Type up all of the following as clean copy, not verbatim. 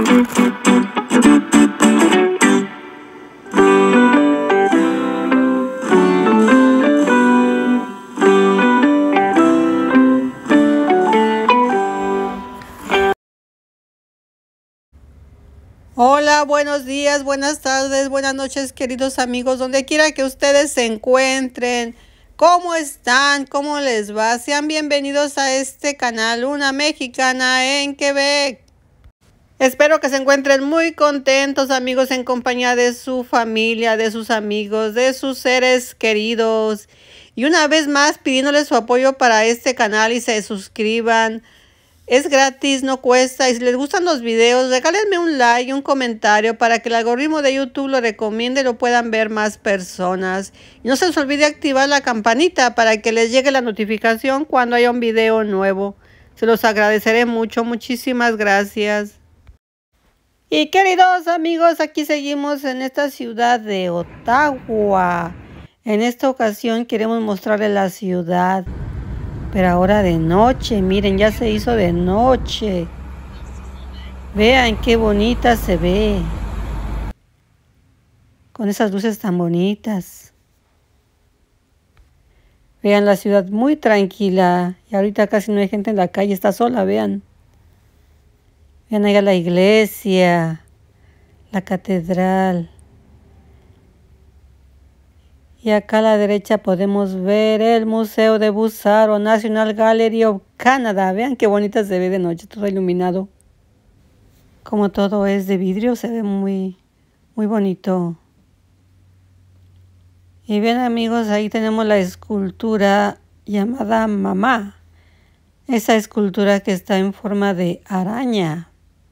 Hola, buenos días, buenas tardes, buenas noches, queridos amigos, donde quiera que ustedes se encuentren. ¿Cómo están? ¿Cómo les va? Sean bienvenidos a este canal, Una Mexicana en Quebec. Espero que se encuentren muy contentos, amigos, en compañía de su familia, de sus amigos, de sus seres queridos. Y una vez más pidiéndoles su apoyo para este canal y se suscriban. Es gratis, no cuesta, y si les gustan los videos, regálenme un like y un comentario para que el algoritmo de YouTube lo recomiende y lo puedan ver más personas. Y no se les olvide activar la campanita para que les llegue la notificación cuando haya un video nuevo. Se los agradeceré mucho, muchísimas gracias. Y queridos amigos, aquí seguimos en esta ciudad de Ottawa. En esta ocasión queremos mostrarles la ciudad. Pero ahora de noche, miren, ya se hizo de noche. Vean qué bonita se ve. Con esas luces tan bonitas. Vean la ciudad muy tranquila. Y ahorita casi no hay gente en la calle, está sola, vean. Vean allá la iglesia, la catedral. Y acá a la derecha podemos ver el Museo de Bussard o National Gallery of Canada. Vean qué bonita se ve de noche, todo iluminado. Como todo es de vidrio, se ve muy bonito. Y ven, amigos, ahí tenemos la escultura llamada Mamá. Esa escultura que está en forma de araña.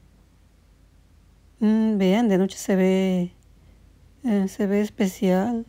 Vean, de noche se ve especial.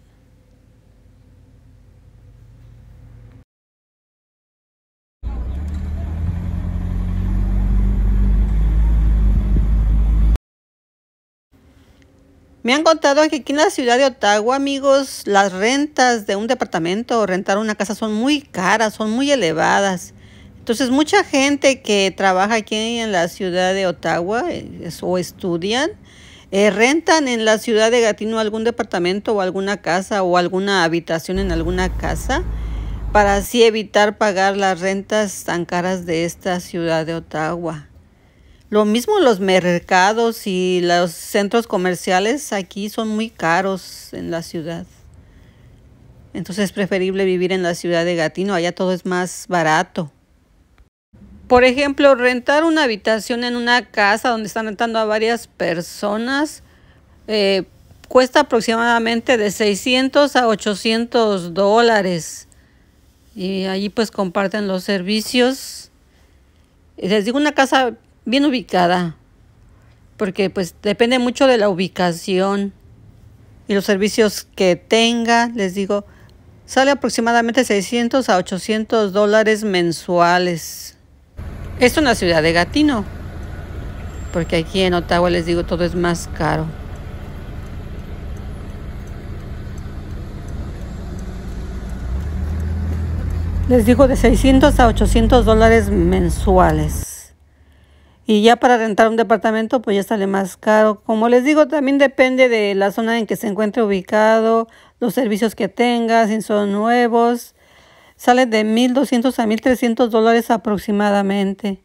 Me han contado que aquí en la ciudad de Ottawa, amigos, las rentas de un departamento o rentar una casa son muy caras, son muy elevadas. Entonces, mucha gente que trabaja aquí en la ciudad de Ottawa o estudian, rentan en la ciudad de Gatineau algún departamento o alguna casa o alguna habitación en alguna casa para así evitar pagar las rentas tan caras de esta ciudad de Ottawa. Lo mismo los mercados y los centros comerciales aquí son muy caros en la ciudad. Entonces es preferible vivir en la ciudad de Gatineau, allá todo es más barato. Por ejemplo, rentar una habitación en una casa donde están rentando a varias personas cuesta aproximadamente de $600 a $800. Y allí pues comparten los servicios. Les digo, una casa bien ubicada, porque pues depende mucho de la ubicación y los servicios que tenga. Les digo, sale aproximadamente $600 a $800 mensuales. Esto en la ciudad de Gatineau, porque aquí en Ottawa, les digo, todo es más caro. Les digo, de $600 a $800 mensuales. Y ya para rentar un departamento, pues ya sale más caro. Como les digo, también depende de la zona en que se encuentre ubicado, los servicios que tenga, si son nuevos. Sale de $1,200 a $1,300 aproximadamente.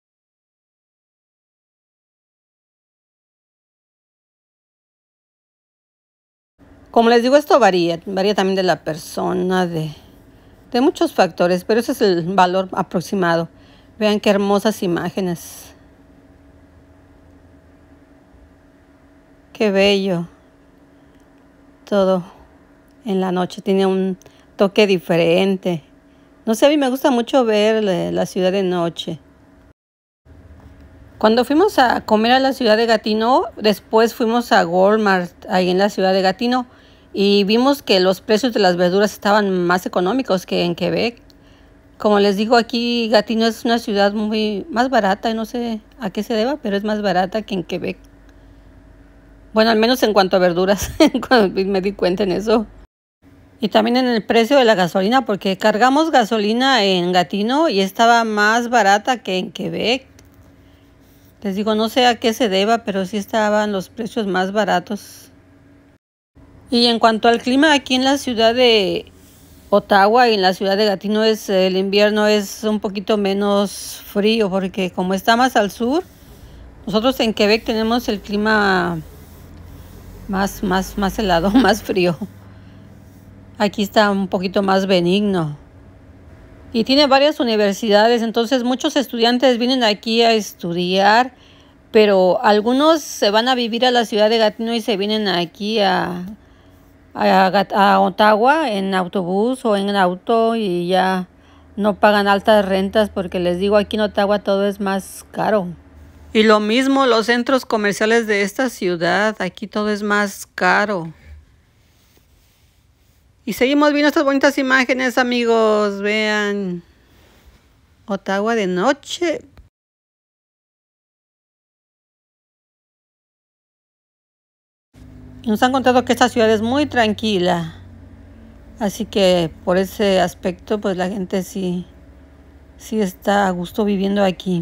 Como les digo, esto varía también de la persona, de muchos factores, pero ese es el valor aproximado. Vean qué hermosas imágenes. Qué bello. Todo en la noche tiene un toque diferente. No sé, a mí me gusta mucho ver la ciudad de noche. Cuando fuimos a comer a la ciudad de Gatineau, después fuimos a Walmart, ahí en la ciudad de Gatineau, y vimos que los precios de las verduras estaban más económicos que en Quebec. Como les digo, aquí Gatineau es una ciudad más barata, y no sé a qué se deba, pero es más barata que en Quebec. Bueno, al menos en cuanto a verduras, me di cuenta en eso. Y también en el precio de la gasolina, porque cargamos gasolina en Gatineau y estaba más barata que en Quebec. Les digo, no sé a qué se deba, pero sí estaban los precios más baratos. Y en cuanto al clima, aquí en la ciudad de Ottawa y en la ciudad de Gatineau el invierno es un poquito menos frío, porque como está más al sur, nosotros en Quebec tenemos el clima más helado, más frío. Aquí está un poquito más benigno. Y tiene varias universidades, entonces muchos estudiantes vienen aquí a estudiar, pero algunos se van a vivir a la ciudad de Gatineau y se vienen aquí a Ottawa en autobús o en auto y ya no pagan altas rentas porque les digo, aquí en Ottawa todo es más caro. Y lo mismo los centros comerciales de esta ciudad, aquí todo es más caro. Y seguimos viendo estas bonitas imágenes, amigos. Vean, Ottawa de noche. Y nos han contado que esta ciudad es muy tranquila. Así que por ese aspecto, pues la gente sí está a gusto viviendo aquí.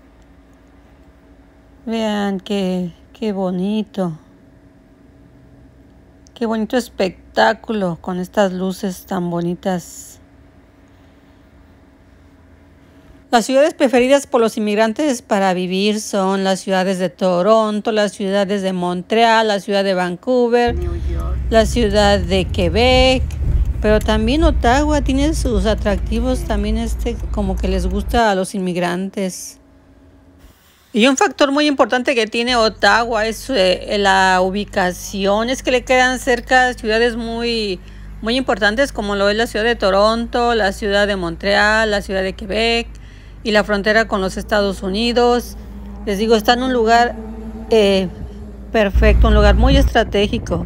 Vean qué bonito. Qué bonito espectáculo con estas luces tan bonitas. Las ciudades preferidas por los inmigrantes para vivir son las ciudades de Toronto, las ciudades de Montreal, la ciudad de Vancouver, la ciudad de Quebec, pero también Ottawa tiene sus atractivos, también como que les gusta a los inmigrantes. Y un factor muy importante que tiene Ottawa es la ubicación, es que le quedan cerca ciudades muy importantes como lo es la ciudad de Toronto, la ciudad de Montreal, la ciudad de Quebec y la frontera con los Estados Unidos. Les digo, está en un lugar perfecto, un lugar muy estratégico,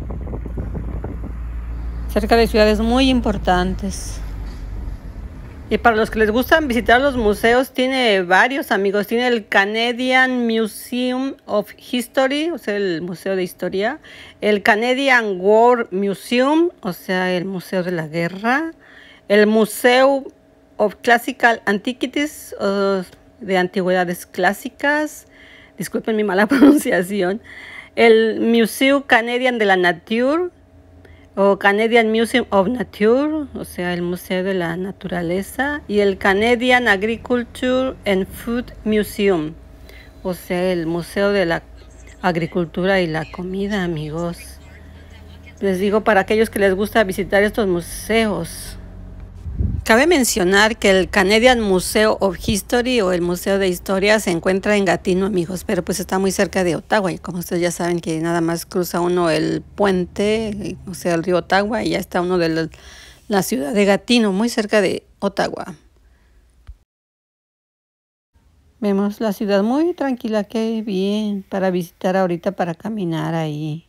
cerca de ciudades muy importantes. Y para los que les gustan visitar los museos, tiene varios, amigos. Tiene el Canadian Museum of History, o sea, el Museo de Historia. El Canadian War Museum, o sea, el Museo de la Guerra. El Museo of Classical Antiquities, de Antigüedades Clásicas. Disculpen mi mala pronunciación. El Museo Canadian de la Nature, o Canadian Museum of Nature, o sea, el Museo de la Naturaleza, y el Canadian Agriculture and Food Museum, o sea, el Museo de la Agricultura y la Comida, amigos. Les digo, para aquellos que les gusta visitar estos museos. Cabe mencionar que el Canadian Museum of History o el Museo de Historia se encuentra en Gatineau, amigos, pero pues está muy cerca de Ottawa y como ustedes ya saben que nada más cruza uno el puente, o sea, el río Ottawa y ya está uno de la ciudad de Gatineau, muy cerca de Ottawa. Vemos la ciudad muy tranquila, qué bien para visitar ahorita, para caminar ahí.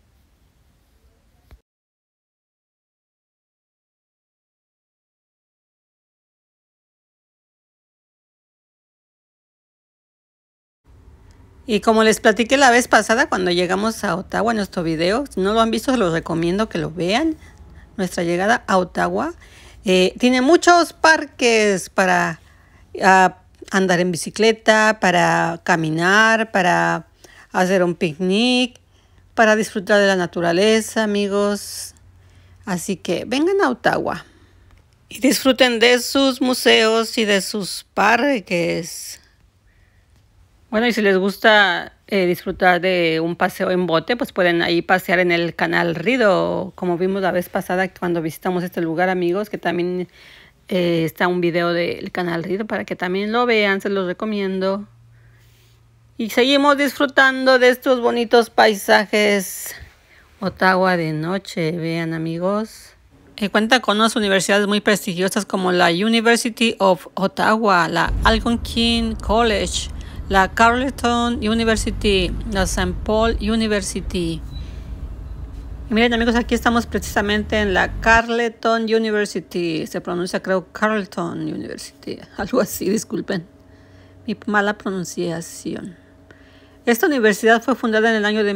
Y como les platiqué la vez pasada cuando llegamos a Ottawa, nuestro video, si no lo han visto, se los recomiendo que lo vean. Nuestra llegada a Ottawa tiene muchos parques para andar en bicicleta, para caminar, para hacer un picnic, para disfrutar de la naturaleza, amigos. Así que vengan a Ottawa y disfruten de sus museos y de sus parques. Bueno, y si les gusta disfrutar de un paseo en bote, pues pueden ahí pasear en el Canal Rideau, como vimos la vez pasada cuando visitamos este lugar, amigos, que también está un video del Canal Rideau para que también lo vean, se los recomiendo. Y seguimos disfrutando de estos bonitos paisajes. Ottawa de noche, vean, amigos. Cuenta con unas universidades muy prestigiosas como la University of Ottawa, la Algonquin College, la Carleton University, la St. Paul University. Y miren, amigos, aquí estamos precisamente en la Carleton University. Se pronuncia, creo, Carleton University. Algo así, disculpen mi mala pronunciación. Esta universidad fue fundada en el año de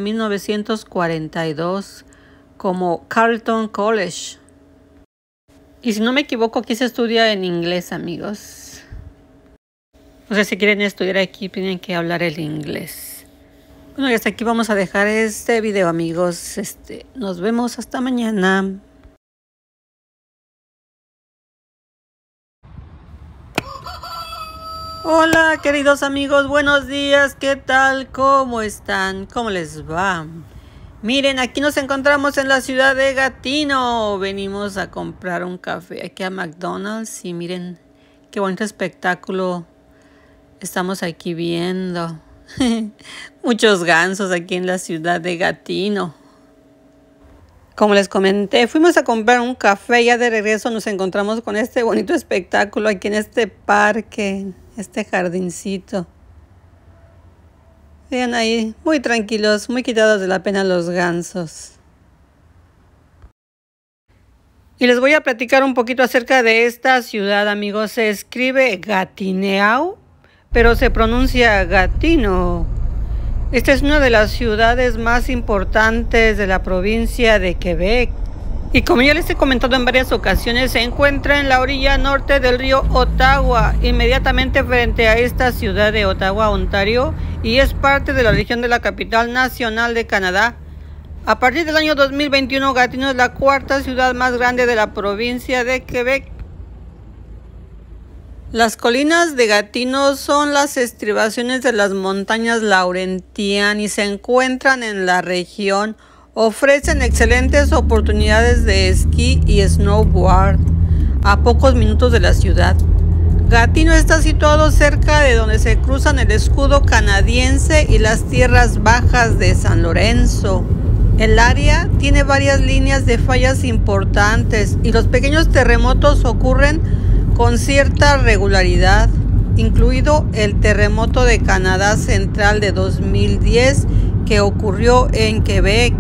1942 como Carleton College. Y si no me equivoco, aquí se estudia en inglés, amigos. O sea, si quieren estudiar aquí, tienen que hablar el inglés. Bueno, y hasta aquí vamos a dejar este video, amigos. Nos vemos hasta mañana. Hola, queridos amigos, buenos días. ¿Qué tal? ¿Cómo están? ¿Cómo les va? Miren, aquí nos encontramos en la ciudad de Gatineau. Venimos a comprar un café aquí a McDonald's y miren qué bonito espectáculo estamos aquí viendo. Muchos gansos aquí en la ciudad de Gatineau. Como les comenté, fuimos a comprar un café y ya de regreso nos encontramos con este bonito espectáculo aquí en este parque, este jardincito. Vean ahí, muy tranquilos, muy quitados de la pena los gansos. Y les voy a platicar un poquito acerca de esta ciudad, amigos. Se escribe Gatineau, pero se pronuncia Gatineau. Esta es una de las ciudades más importantes de la provincia de Quebec. Y como ya les he comentado en varias ocasiones, se encuentra en la orilla norte del río Ottawa, inmediatamente frente a esta ciudad de Ottawa, Ontario, y es parte de la región de la capital nacional de Canadá. A partir del año 2021, Gatineau es la cuarta ciudad más grande de la provincia de Quebec. Las colinas de Gatineau son las estribaciones de las montañas Laurentian y se encuentran en la región. Ofrecen excelentes oportunidades de esquí y snowboard a pocos minutos de la ciudad. Gatineau está situado cerca de donde se cruzan el escudo canadiense y las tierras bajas de San Lorenzo. El área tiene varias líneas de fallas importantes y los pequeños terremotos ocurren con cierta regularidad, incluido el terremoto de Canadá Central de 2010 que ocurrió en Quebec.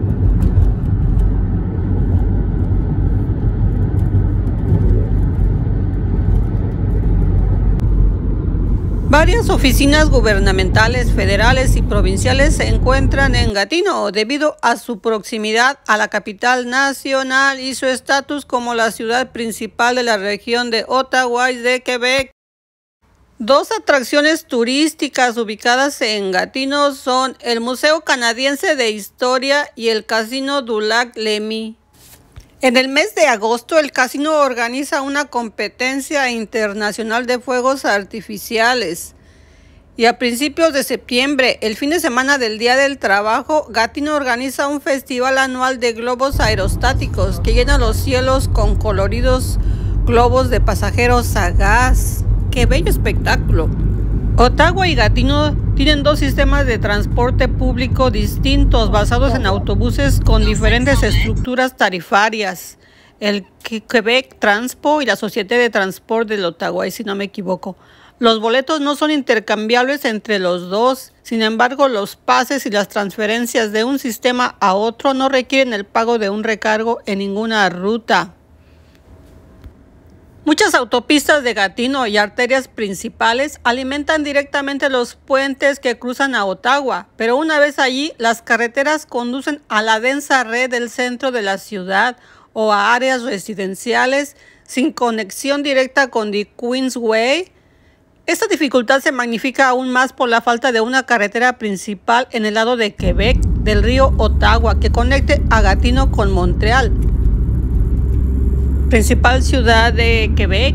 Varias oficinas gubernamentales, federales y provinciales se encuentran en Gatineau debido a su proximidad a la capital nacional y su estatus como la ciudad principal de la región de Ottawa y de Quebec. Dos atracciones turísticas ubicadas en Gatineau son el Museo Canadiense de Historia y el Casino du Lac-Lémy. En el mes de agosto, el casino organiza una competencia internacional de fuegos artificiales. Y a principios de septiembre, el fin de semana del Día del Trabajo, Gatineau organiza un festival anual de globos aerostáticos que llena los cielos con coloridos globos de pasajeros a gas. ¡Qué bello espectáculo! Ottawa y Gatineau tienen dos sistemas de transporte público distintos basados en autobuses con diferentes estructuras tarifarias. El Quebec Transpo y la Société de Transport de Ottawa, si no me equivoco. Los boletos no son intercambiables entre los dos. Sin embargo, los pases y las transferencias de un sistema a otro no requieren el pago de un recargo en ninguna ruta. Muchas autopistas de Gatineau y arterias principales alimentan directamente los puentes que cruzan a Ottawa, pero una vez allí, las carreteras conducen a la densa red del centro de la ciudad o a áreas residenciales sin conexión directa con the Queensway. Esta dificultad se magnifica aún más por la falta de una carretera principal en el lado de Quebec del río Ottawa que conecte a Gatineau con Montreal, principal ciudad de Quebec.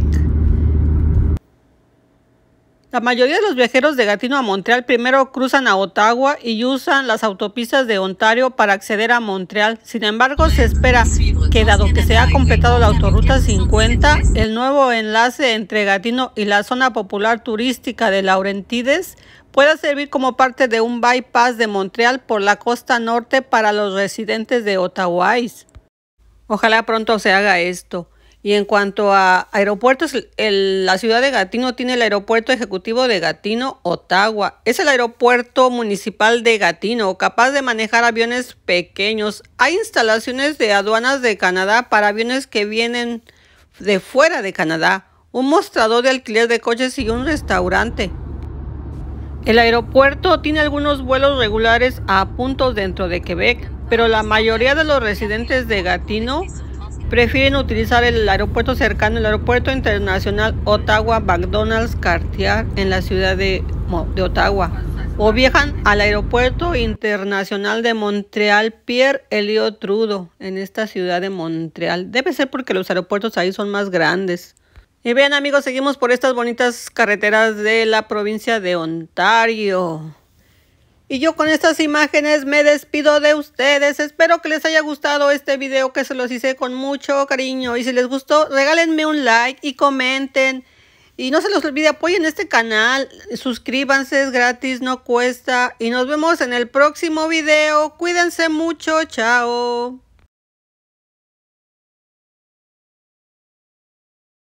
La mayoría de los viajeros de Gatineau a Montreal primero cruzan a Ottawa y usan las autopistas de Ontario para acceder a Montreal. Sin embargo, se espera que, dado que se ha completado la Autorruta 50, el nuevo enlace entre Gatineau y la zona popular turística de Laurentides pueda servir como parte de un bypass de Montreal por la costa norte para los residentes de Ottawa. Ojalá pronto se haga esto. Y en cuanto a aeropuertos, la ciudad de Gatineau tiene el aeropuerto ejecutivo de Gatineau, Ottawa. Es el aeropuerto municipal de Gatineau, capaz de manejar aviones pequeños. Hay instalaciones de aduanas de Canadá para aviones que vienen de fuera de Canadá, un mostrador de alquiler de coches y un restaurante. El aeropuerto tiene algunos vuelos regulares a puntos dentro de Quebec, pero la mayoría de los residentes de Gatineau prefieren utilizar el aeropuerto cercano, el aeropuerto internacional Ottawa-McDonald-Cartier en la ciudad de Ottawa, o viajan al aeropuerto internacional de Montreal Pierre-Elliott Trudeau en esta ciudad de Montreal. Debe ser porque los aeropuertos ahí son más grandes. Y vean, amigos, seguimos por estas bonitas carreteras de la provincia de Ontario. Y yo con estas imágenes me despido de ustedes. Espero que les haya gustado este video, que se los hice con mucho cariño. Y si les gustó, regálenme un like y comenten. Y no se les olvide, apoyen este canal. Suscríbanse, es gratis, no cuesta. Y nos vemos en el próximo video. Cuídense mucho, chao.